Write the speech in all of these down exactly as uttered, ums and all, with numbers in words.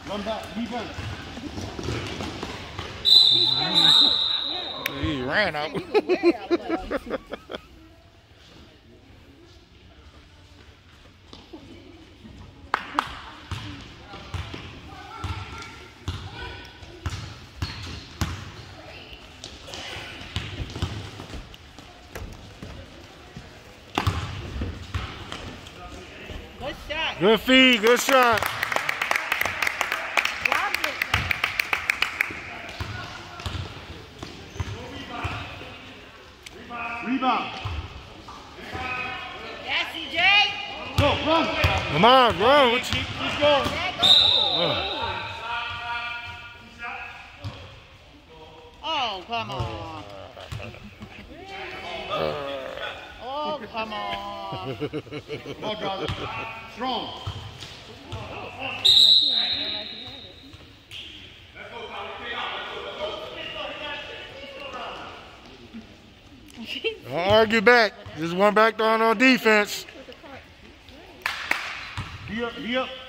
Run back, defense. He ran out. He was way out loud. Good shot. Good feed, good shot. Rebound. Yes, C J. Go, run. Come on, run. What you, Let's go. uh, Oh, come on. Oh, come on. Ball driver. Strong. don't argue back. Just one back down on defense. Be up, be up.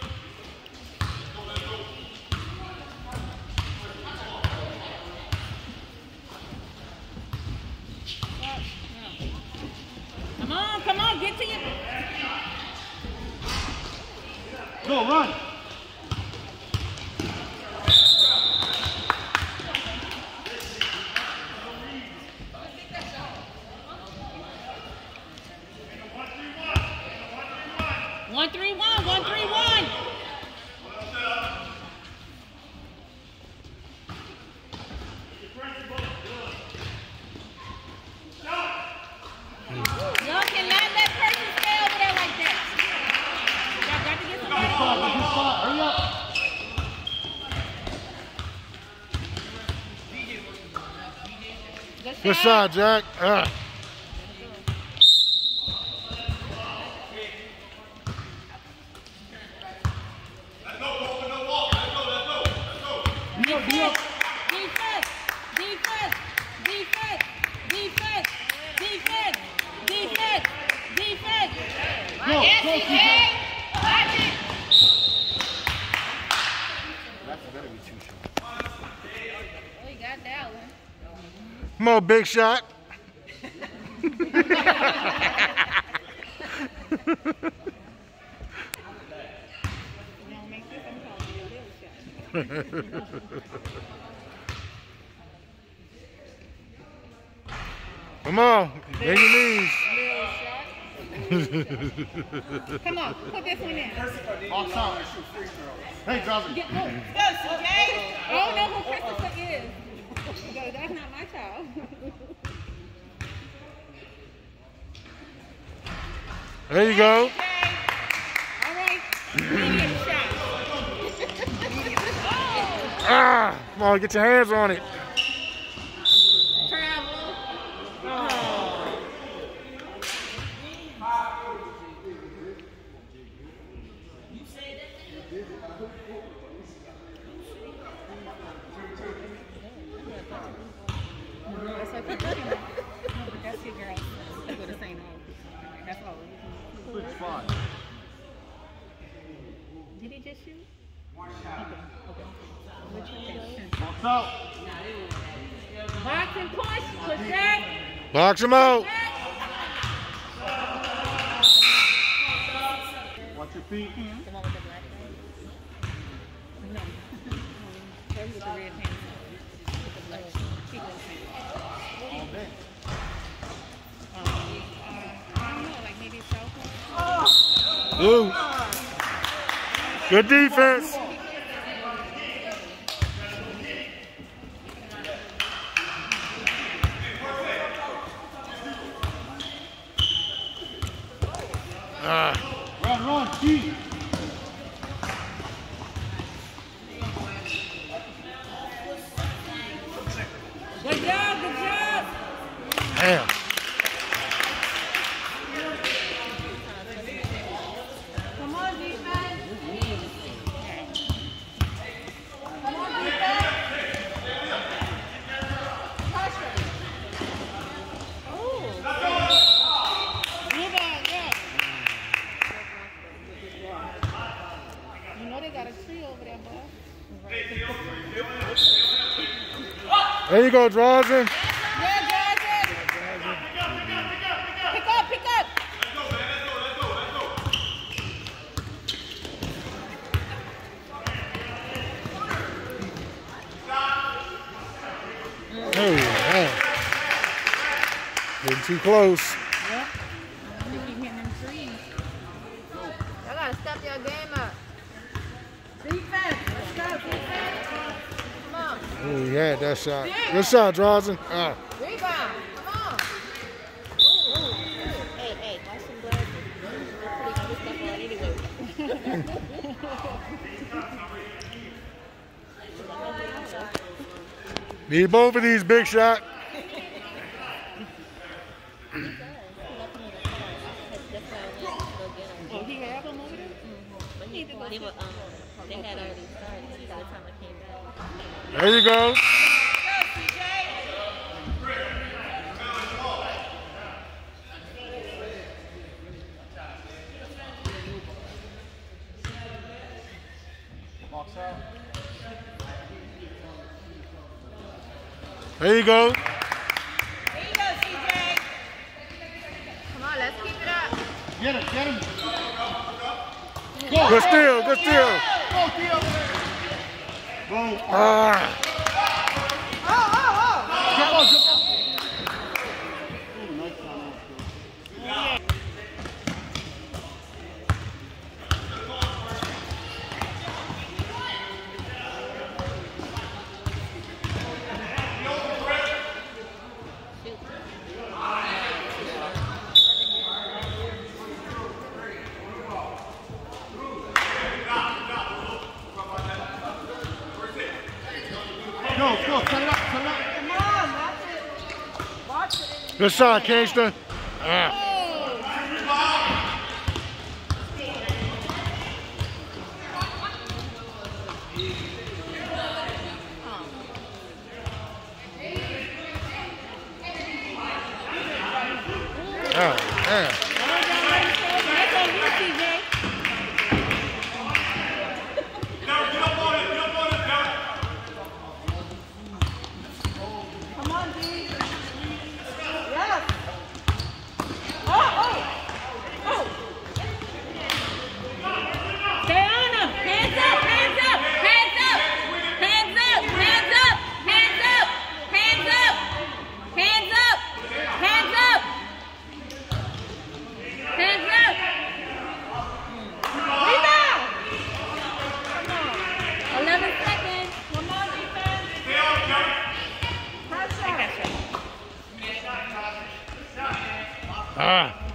Come on, come on, get to your... Go, run. One, three, one, one, three, one. Y'all cannot let person stay over there like that. Y'all got to get somebody Good spot, over good spot. Hurry up. there. Good shot, Jack. Uh. Be up, be up. Defense, defense, defense, defense, defense, defense, defense. Go, go, Yes, C J. Watch it. Oh, he got that one. Come on, big shot. Don't make this, I'm calling you a little shot. Come on, bend your knees. Come on, put this one in. Box out. Hey, driver. Get, go, go, C J. I don't know who Christopher is. Go, that's not my child. There you go. Okay. All right. Medium shot. Oh. Ah, come on, get your hands on it. Travel. Oh. That's okay. That's your girl. That's what it's saying. That's all. Switch spot. Did he just shoot? Okay. Okay. Which one? Box out. Box and push. Push back. Box him out. Watch your feet. The one with the black thing? No. Her with the red pants. With the black feet. All day. Um, I don't know, like maybe South. Ooh. Good defense. Ah. Run, run, keep. Good job, good job. Damn. Come on, defense. Come on, defense. Pressure. Oh. Rebound, yeah. You know they got a tree over there, boy. There you go, Drazen. Yeah, Drazen. Pick up, pick up. Oh, man. Getting too close. Yep. You keep hitting them threes. Y'all gotta step your game up. Defense. Let's go, defense. Come on. Oh, he had that shot. Good shot, Drazen. Ah. Rebound. Come on. Ooh, ooh, ooh. Hey, hey, watch some glasses. We're pretty good stuff on anyway. Need both of these, big shot. Oh, he have them over there? They were, um, they had already started by the time I came back. There you go. Go, C J. Box out. There you go. There you go, C J. Come on, let's keep it up. Get him, get him. Good steal, good steal. Go, Theo. Boom. Ah. Oh, oh, oh. Jump on, jump on. Ooh, nice time out, Go, go, set it up, set it up. Come on, that's it. Watch it. Good shot, Kingston. Ah. Oh, man. That's on you, C J. Come on, D. Yes. Oh, oh. Oh. Stay on him. Hands up, hands up, hands up. Hands up, hands up, hands up, hands up, hands up, hands up. Hands up. Rebound. eleven seconds. Come on, defense. Pressure. Ah.